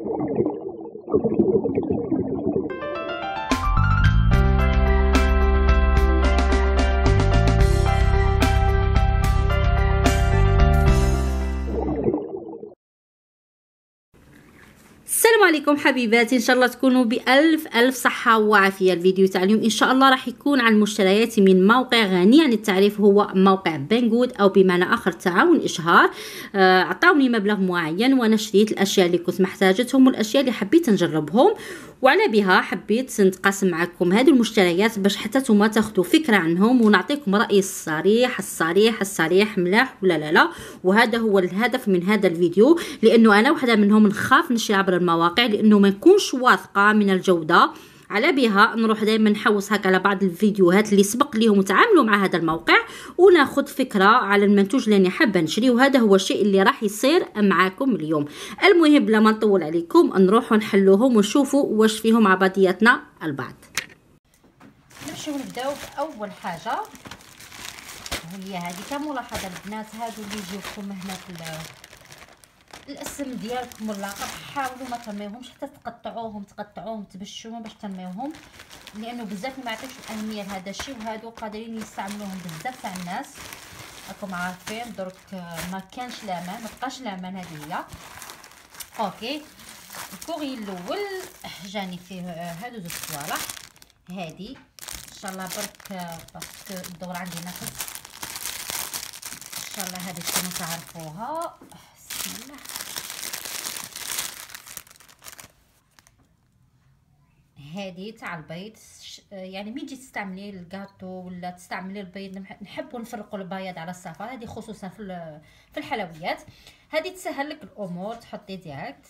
السلام عليكم حبيباتي، ان شاء الله تكونوا بالف صحه وعافيه. الفيديو تاع اليوم ان شاء الله راح يكون عن مشترياتي من موقع غني عن التعريف، هو موقع بانغود او بمعنى اخر تعاون اشهار. عطاوني مبلغ معين وانا شريت الاشياء اللي كنت محتاجتهم والاشياء اللي حبيت نجربهم، وعلى بها حبيت نتقاسم معكم هذه المشتريات باش حتى نتوما تاخذوا فكره عنهم ونعطيكم رايي الصريح ملاح ولا لا. وهذا هو الهدف من هذا الفيديو، لانه انا وحده منهم نخاف نشري عبر المواقع لانه ما نكونش واثقه من الجوده. على بها نروح دائما نحوس هكا على بعض الفيديوهات اللي سبق ليهم وتعاملوا مع هذا الموقع وناخذ فكره على المنتوج اللي انا حابه نشري، وهذا هو الشيء اللي راح يصير معاكم اليوم. المهم بلا ما نطول عليكم نروحوا نحلوهم ونشوفوا واش فيهم عبادياتنا البعض. نمشيو نبداو باول حاجه هي هذه. كملاحظه البنات هادو اللي يجيوكم هنا في الاسم ديالكم واللقب حاولوا ما ترميوهمش حتى تقطعوهم تبشوهم باش ترميوهم، لانه بزاف ما يعطيوش الاهميه لهذا الشيء، وهادو قادرين يستعملوهم بزاف تاع الناس راكم عارفين. درك ما كانش لامان، ما بقاش لامان. هذه هي اوكي. الكوري الاول جاني فيه هادو زوج صوالح. هذه ان شاء الله برك باسكو الدور عندي ناقص، ان شاء الله هذه تكونوا تعرفوها. بسم الله. هذه تاع البيض، يعني مين تجي تستعملي الكاطو ولا تستعملي البيض، نحبوا نفرقوا البياض على الصفار، هذه خصوصا في الحلويات. هذه تسهل لك الامور، تحطي ديريكت.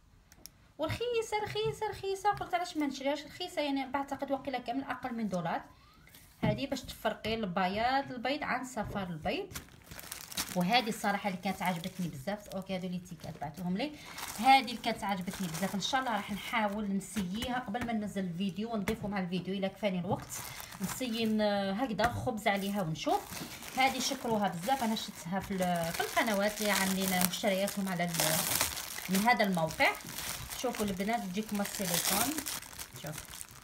ورخيصه قلت علاش ما نشريهاش، رخيصه يعني بعتقد وقيله كامل اقل من $. هذه باش تفرقي البيض عن صفار البيض. وهذه الصراحه اللي كانت عجبتني بزاف. اوكي هذو اللي تيكات بعثوهم لي، هذه اللي كانت عجبتني بزاف. ان شاء الله راح نحاول نسييها قبل ما ننزل الفيديو ونضيفه مع الفيديو الا كفاني الوقت، نسيي هكذا خبز عليها ونشوف. هذه شكروها بزاف، انا شفتها في القنوات اللي عاملين مشترياتهم على من هذا الموقع. شوفوا البنات تجيكم السيليكون، شوف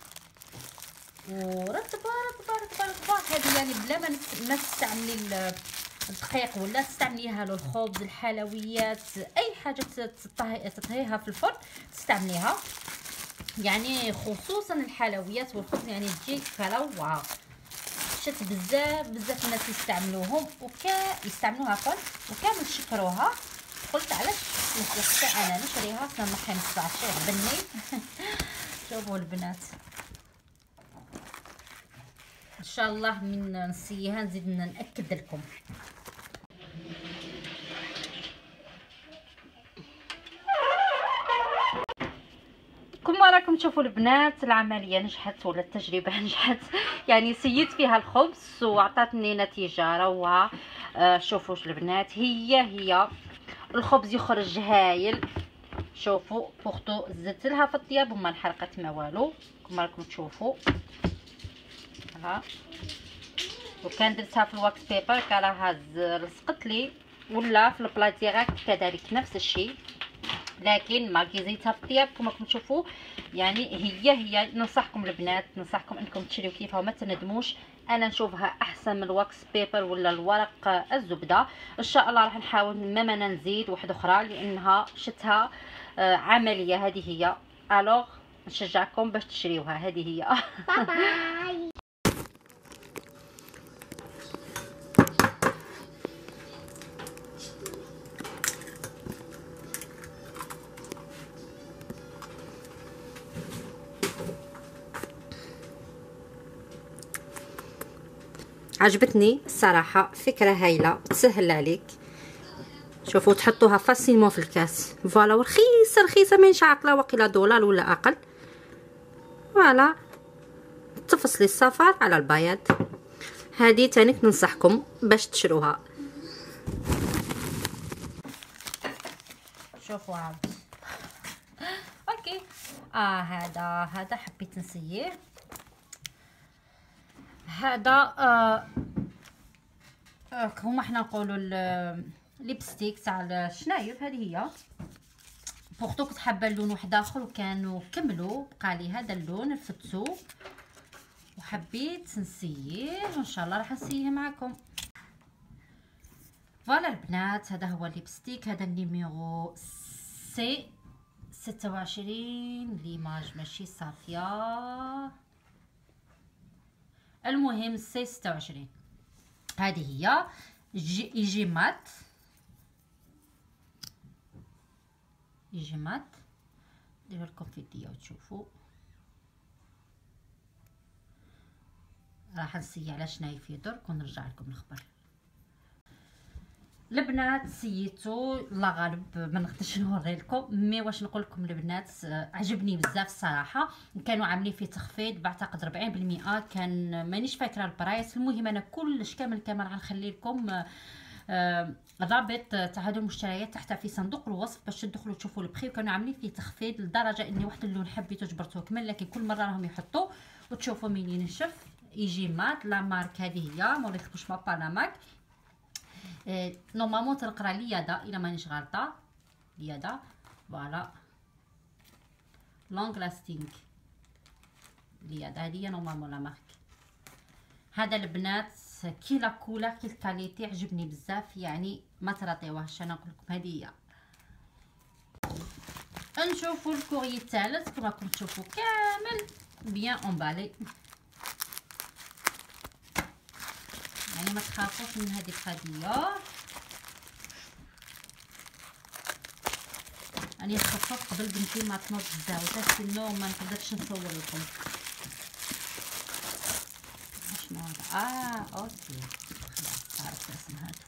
ورطبه. هذه يعني بلا ما تستعملي الدقيق ولا تستعمليها للخبز، الحلويات، اي حاجه تطهيها في الفرن تستعمليها، يعني خصوصا الحلويات والخبز يعني تجي روعه. شفت بزاف الناس يستعملوهم يستعملوها وكانوا شكروها. قلت علاش حتى انا نشريها سنحي نص الشيء بني. شوفوا البنات ان شاء الله من نسيها نزيد ناكد لكم. كما راكم تشوفوا البنات العمليه نجحت ولا التجربه نجحت، يعني سيت فيها الخبز وعطاتني نتيجه روعه. شوفوا البنات هي الخبز يخرج هايل. شوفوا بورتو زدت لها في الطياب وما انحرقت ما والو كما راكم تشوفوا. ها وكان درتها في الواكس بيبر كراها لصقت لي، ولا في البلاط ديريكت كذلك نفس الشيء، لكن ما زيتها في الطياب كما راكم تشوفوا. يعني هي ننصحكم البنات، ننصحكم انكم تشريو كيفها وما تندموش. انا نشوفها احسن من الواكس بيبر ولا الورق الزبده. ان شاء الله راح نحاول ما نزيد واحده اخرى لانها شتها عمليه. هذه هي الوغ نشجعكم باش تشريوها. هذه هي. باي. عجبتني الصراحه، فكره هايله تسهل عليك. شوفوا تحطوها فاسيلمون في الكاس فوالا، ورخيصه ماهيش عاقله وقيله $1 ولا اقل. فوالا تفصلي الصفار على البياض. هذه تانيك ننصحكم باش تشروها. شوفوا عاد اوكي. هذا حبيت نسيه. هذا هما حنا نقولوا الليبستيك تاع الشنايف. هذه هي بورتو كنت حابه اللون واحد اخر وكانوا كملوا، بقى لي هذا اللون رفدتو وحبيت نسيه وان شاء الله راح نسيه معكم. فوالا البنات، هذا هو الليبستيك، هذا النيميرو سي 26. ليماج ماشي صافيه، المهم سي 26. هذه هي يجي مات، يجي مات. ندير لكم في يديا وتشوفوا. راح نسي على شناهي في درك ونرجع لكم الخبر. البنات سيتو الله غالب ما نقدرش نوري لكم، مي واش نقول لكم البنات، عجبني بزاف الصراحه. كانوا عاملين فيه تخفيض بعتقد 40%، كان مانيش فاكره البرايس. المهم انا كلش كامل راح نخلي لكم الرابط تاع هادو المشتريات تحت في صندوق الوصف باش تدخلوا تشوفوا البخي. وكانوا عاملين فيه تخفيض لدرجه اني واحد اللون حبيته جبرته كمل، لكن كل مره راهم يحطوا وتشوفوا مين ينشف. يجي مات لا مارك هذه هي، ما وريتكمش مابا لا مارك. نورمالمون تنقرا ليادا الا مانيش غلطه، ليادا فوالا لونغ لاستينغ ليادا، هذه هي نورمالمون لا مارك. هذا البنات كي لا كولور كي الكاليتي عجبني بزاف، يعني ما تراطيوهش. انا نقول لكم هذه هي. نشوفوا الكوري الثالث كما راكم تشوفوا كامل بيان امبالي، يعني ما تخافوش من هذه القضيه. راني خففت قبل بنتي ما تنوض الزاويه سينو ما نقدرش نصور لكم. شنو هذا؟ اوكي خلاص عرفت اسم هذا.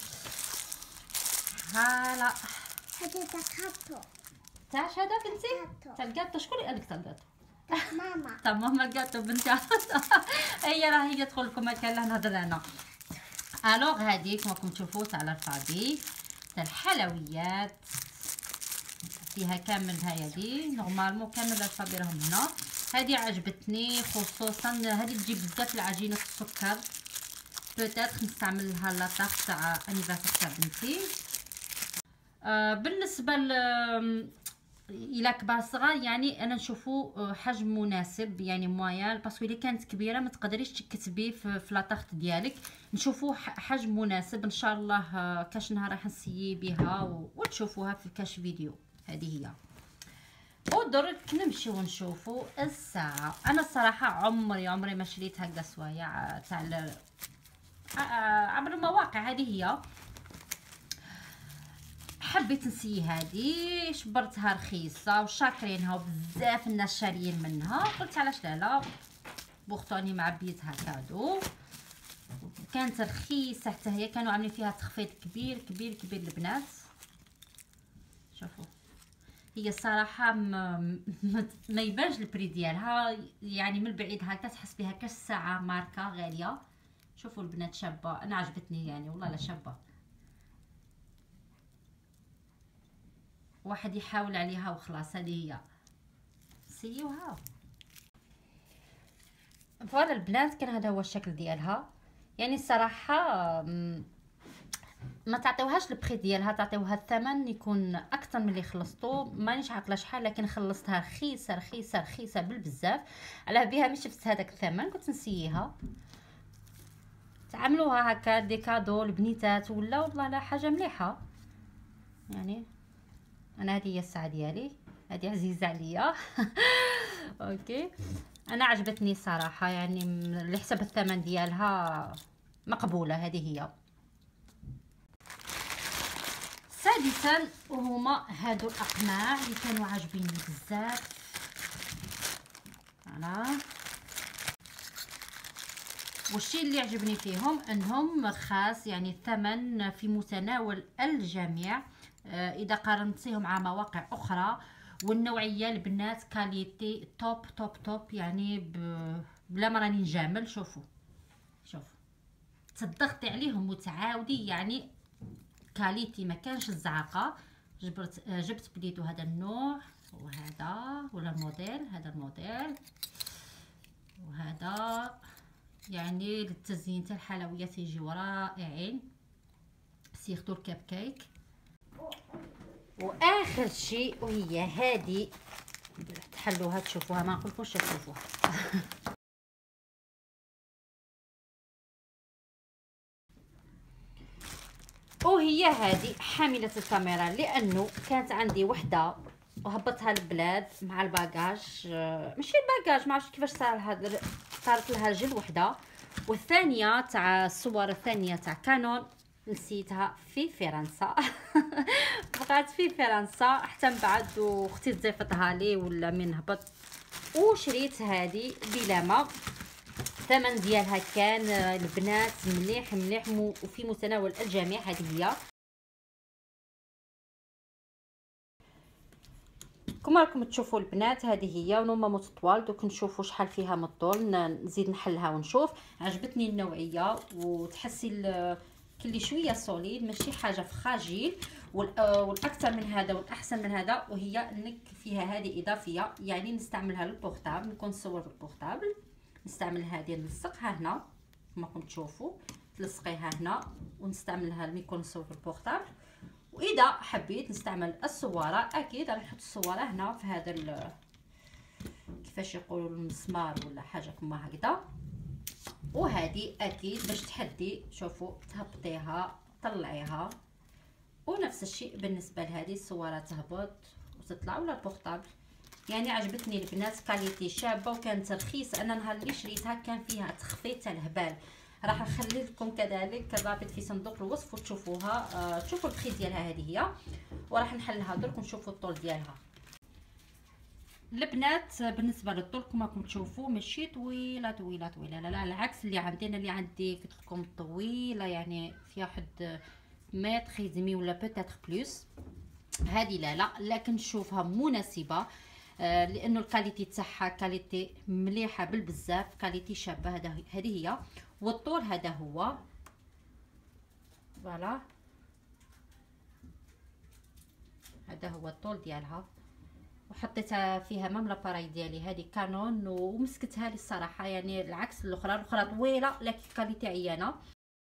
هلا هذا تاع تاعش هذا بنتي تاع الكاطو. شكون اللي قالك تاع الكاطو؟ ماما. تاع ماما الكاطو بنتي. هي راهي يدخل لكم مكان لا نهضر انا. الوغ هذه كما راكم تشوفوا تاع الفابي تاع الحلويات، فيها كامل. هذه نورمالمون كامل الفابي راهم هنا. هذه عجبتني خصوصا، هذه تجيب بزاف العجينه السكر، بوتيتر نستعمل لها لاطاغ تاع انيفرسير تاع بنتي. بالنسبه الى كبار صغار يعني انا نشوفو حجم مناسب، يعني مويان، باسكو الا كانت كبيره ما تقدريش تكتبي في لاطاغ ديالك. نشوفو حجم مناسب ان شاء الله. كاش نهار راح نسيي بها وتشوفوها في كاش فيديو. هذه هي. ودرك نمشيو ونشوفو الساعه. انا الصراحه عمري ما شريت هكذا سوايع تاع عبر المواقع. هذه هي حبيت نسيي هذه، شبرتها رخيصه وشاكرينها وبزاف الناس شاريين منها. قلت علاش لا بوختوني معبيتها كادو، كانت رخيصه حتى هي. كانوا عاملين فيها تخفيض كبير كبير كبير البنات. شوفوا هي الصراحه ما يبانش البري ديالها، يعني من بعيد هكا تحس بها كاش ساعه ماركه غاليه. شوفوا البنات شابه، انا عجبتني يعني والله لا شابه. واحد يحاول عليها وخلاص. هذه هي سيوها. فوالا البنات كان هذا هو الشكل ديالها. يعني الصراحه ما تعطيوهاش البري ديالها، تعطيوها الثمن يكون اكثر من اللي خلصتو. مانيش عاقله شحال، لكن خلصتها رخيصه رخيصه رخيصه بالبزاف. على بها مش شفت هذاك الثمن كنت نسييها. تعملوها هكا دي كادو لبنيتات ولا والله لا حاجه مليحه. يعني انا هذه هي الساعه ديالي، هذه عزيزه عليا. اوكي انا عجبتني صراحه، يعني اللي حسب الثمن ديالها مقبوله. هذه هي. سادسا وهما هادو الاقناع اللي كانوا عاجبيني بزاف. فوالا والشيء اللي عجبني فيهم انهم رخاص، يعني الثمن في متناول الجميع اذا قارنتيهم مع مواقع اخرى. والنوعيه البنات كاليتي توب توب توب، يعني بلا ما راني نجامل. شوفوا تضغطي عليهم وتعاودي، يعني كاليتي ما كانش الزعقه. جبت بديتو هذا النوع وهذا ولا الموديل، هذا الموديل وهذا، يعني للتزيين تاع الحلويات يجيو رائعين، سيرتو الكب كيك. واخر شيء وهي هذه تحلوها تشوفوها، ما نقولكمش تشوفوها. وهي هذه حامله الكاميرا، لانه كانت عندي وحده وهبطها البلاد مع الباجاج، ماشي الباجاج، ما عرفتش كيفاش صارت لها رجل وحده، والثانيه تاع الصور الثانيه تاع كانون نسيتها في فرنسا. بقات في فرنسا حتى من بعد، واختي ضيفتها لي ولا من هبط، وشريت هذه بلامه. الثمن ديالها كان البنات مليح مليح وفي متناول الجميع. هذه هي كما راكم تشوفوا البنات، هذه هي ونوما طوال. دوك نشوفوا شحال فيها من الطول، نزيد نحلها ونشوف. عجبتني النوعيه، وتحسي كلي شويه سوليد، ماشي حاجه فراجيل. والاكثر من هذا والاحسن من هذا، وهي انك فيها هذه اضافيه، يعني نستعملها للبورتابل، نكون نصور بالبورتابل. نستعمل هذه نلصقها هنا كما راكم تشوفوا، تلصقيها هنا ونستعملها لما يكون نصور بالبورتابل. واذا حبيت نستعمل الصوره، اكيد راح نحط الصوره هنا في هذا كيفاش يقولوا المسمار ولا حاجه كما هكذا. وهذه اكيد باش تحدي، شوفوا تهبطيها طلعيها. ونفس الشيء بالنسبه لهذه الصوره، تهبط وتطلع ولا البورتابل. يعني عجبتني البنات، كاليتي شابه وكانت رخيصه. انا نهار اللي شريتها كان فيها تخفيض تاع الهبال. راح نخلي لكم كذلك الرابط في صندوق الوصف وتشوفوها، تشوفوا البخي ديالها. هذه هي، وراح نحلها درك ونشوفوا الطول ديالها. البنات بالنسبه للطول كما راكم تشوفوا ماشي طويله طويله طويله، لا العكس اللي عندنا. اللي عندي قلت لكم طويله، يعني فيها واحد متر يدمي ولا بوتيتر بلوس. هذه لا لكن نشوفها مناسبه، لانه الكاليتي تاعها كاليتي مليحه بالبزاف، كاليتي شابه. هذه هي. والطول هذا هو، فوالا هذا هو الطول ديالها. وحطيتها فيها مام لاباراي ديالي هذه كانون، ومسكتها لي الصراحه، يعني العكس الاخرى طويله لكن كاليتي عيانه.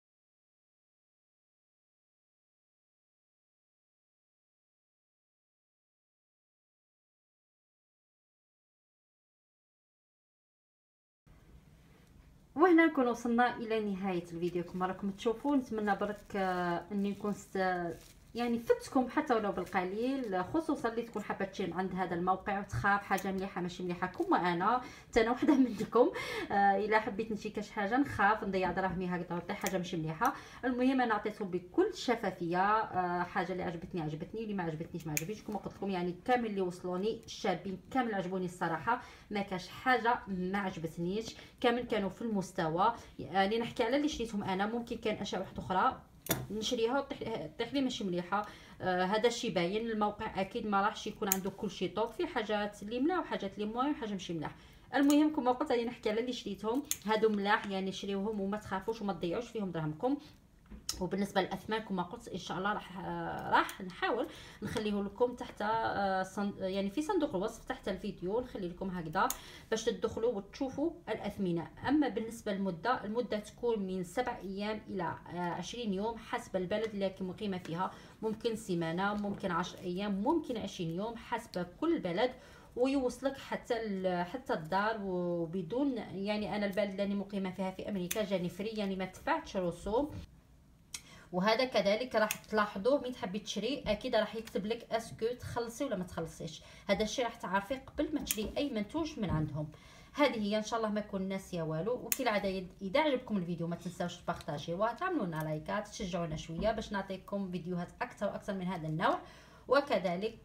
وهنا نكون وصلنا الى نهايه الفيديو كما راكم تشوفوا. نتمنى برك اني نكون يعني فتكم حتى ولو بالقليل، خصوصا اللي تكون حابه تشي عند هذا الموقع وتخاف حاجه مليحه ماشي مليحه كما انا وحده منكم. الا حبيت نشي كاش حاجه نخاف نضيع دراهمي هكذا وطيح حاجه ماشي مليحه. المهم انا عطيتهم بكل شفافيه، حاجه اللي عجبتني اللي ما عجبتنيش ما عجبتنيش. كما قلت لكم يعني كامل اللي وصلوني الشابين كامل عجبوني الصراحه، ما كاش حاجه ما عجبتنيش، كامل كانوا في المستوى. يعني نحكي على اللي شريتهم انا، ممكن كان اشياء واحده اخرى نشريها وطيح لي ماشي مليحه. هذا الشيء باين. الموقع اكيد ما راحش يكون عنده كل شيء طوب، في حاجات اللي ملاح وحاجات اللي موين وحاجه ماشي ملاح. المهم كما قلت راني نحكي على اللي شريتهم، هادو ملاح يعني شريوهم وما تخافوش وما تضيعوش فيهم دراهمكم. وبالنسبه للاثمان كما قلت ان شاء الله راح نحاول نخليه لكم تحت يعني في صندوق الوصف تحت الفيديو، نخلي لكم هكذا باش تدخلوا وتشوفوا الاثمنه. اما بالنسبه للمده، المده تكون من 7 ايام الى 20 يوم حسب البلد اللي مقيمه فيها. ممكن سيمانه، ممكن 10 ايام، ممكن 20 يوم حسب كل بلد، ويوصلك حتى الدار وبدون. يعني انا البلد اللي مقيمه فيها في امريكا جاني فري، يعني ما دفعتش رسوم. وهذا كذلك راح تلاحظوه مين تحبي تشري، اكيد راح يكتب لك اسكو تخلصي ولا ما تخلصيش. هذا الشيء راح تعرفيه قبل ما تشري اي منتوج من عندهم. هذه هي ان شاء الله ما كون ناسيه والو. وكالعاده اذا عجبكم الفيديو ما تنساوش تبارطاجيوه وتعملوا لنا لايكات، تشجعونا شويه باش نعطيكم فيديوهات اكثر واكثر من هذا النوع. وكذلك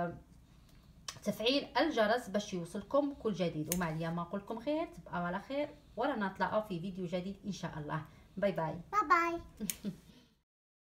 تفعيل الجرس باش يوصلكم كل جديد. ومع اليوم ما نقول لكم خير، تبقوا على خير، ورانا نطلعوا في فيديو جديد ان شاء الله. باي باي. باي باي.